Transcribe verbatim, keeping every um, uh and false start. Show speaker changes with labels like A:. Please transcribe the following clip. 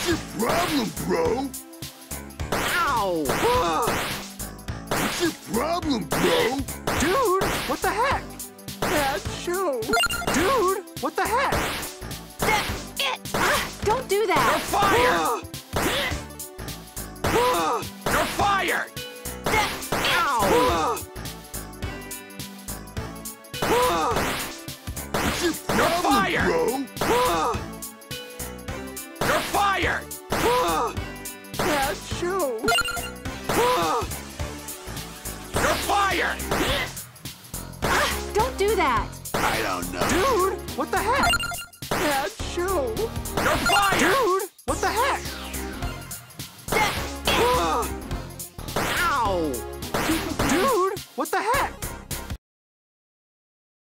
A: What's your problem, bro?
B: Ow!
A: What's your problem, bro?
B: Dude, what the heck? Bad show. Dude, what the heck?
C: That's it! Ah, don't do
B: You're
C: that!
B: fired! You're fired!
C: That's it!
B: Ow!
A: What's your
B: You're
A: problem,
B: fired!
A: bro?
B: You're fired! Bad show. You're fired!
C: Ah, don't do that!
A: I don't know.
B: Dude, what the heck? Bad show. You're fired! Dude, what the heck?
C: That's it!
B: Ow! Dude, what the heck?